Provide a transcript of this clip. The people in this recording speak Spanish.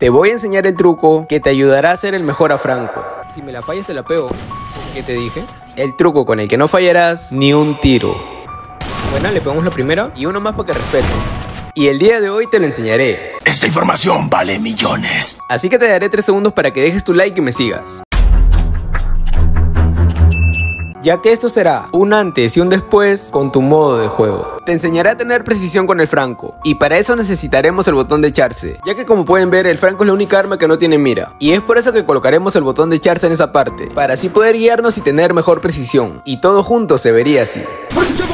Te voy a enseñar el truco que te ayudará a ser el mejor a Franco. Si me la fallas te la pego. ¿Qué te dije? El truco con el que no fallarás ni un tiro. Bueno, le pegamos la primera y uno más para que respete. Y el día de hoy te lo enseñaré. Esta información vale millones. Así que te daré 3 segundos para que dejes tu like y me sigas. Ya que esto será un antes y un después con tu modo de juego. Te enseñaré a tener precisión con el franco, y para eso necesitaremos el botón de echarse, ya que como pueden ver el franco es la única arma que no tiene mira, y es por eso que colocaremos el botón de echarse en esa parte, para así poder guiarnos y tener mejor precisión, y todo junto se vería así.